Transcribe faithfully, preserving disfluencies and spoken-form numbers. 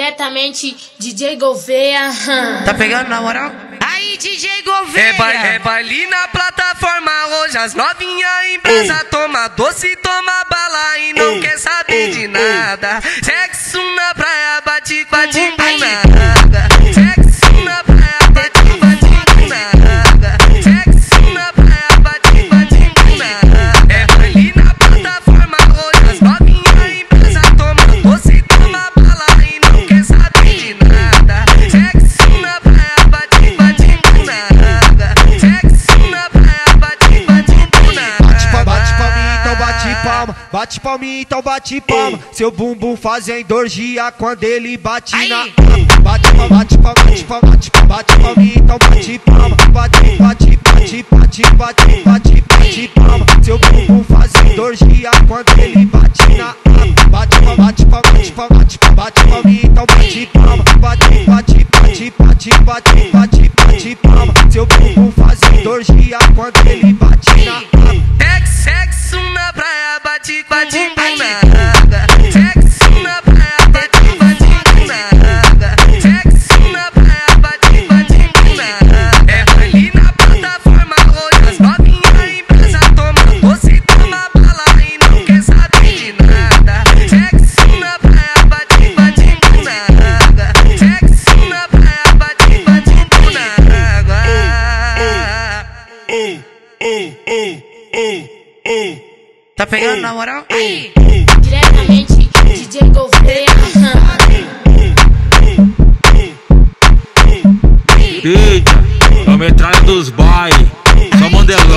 Diretamente D J Gouveia. Tá pegando na moral? Aí, D J Gouveia. É baile, é baile na plataforma. Hoje as novinhas empresa toma doce, toma bala e não quer saber de nada. Sexo na praia, bate, bate com nada. Sexo na praia, bate, bate com nada. Sexo na praia, bate, bate com nada. É baile na plataforma. Hoje as novinhas empresa toma doce, toma bala e não quer saber de nada. Sexo na praia, bate, bate com nada. Sexo na praia, bate, bate com nada. Bate pra mim, então bate palma. Bate pra mim, então bate palma. Seu bumbum fazendo orgia quando ele bate na. Bate pra, bate pra, bate pra, bate pra, bate pra mim, então bate palma. Bate, bate, bate, bate, bate, bate, bate palma. Seu bumbum fazendo orgia quando ele bate na. Bate pra, bate pra, bate pra, bate pra, bate pra mim, então bate palma. Bate, bate, bate, bate, bate, bate, bate palma. Seu bumbum fazendo orgia quando ele bate na. Sexo na praia, bate, bate com nada. Sexo na praia, bate, bate com nada. Sexo na praia, bate, bate com nada. É baile na plataforma. Hoje as novinhas empresa toma doce, toma bala e não quer saber de nada. Sexo na praia, bate, bate com nada. Sexo na praia, bate, bate com nada. Tá pegando na moral? Diretamente D J Gouveia. Eita, a metralha dos baile, só modelão.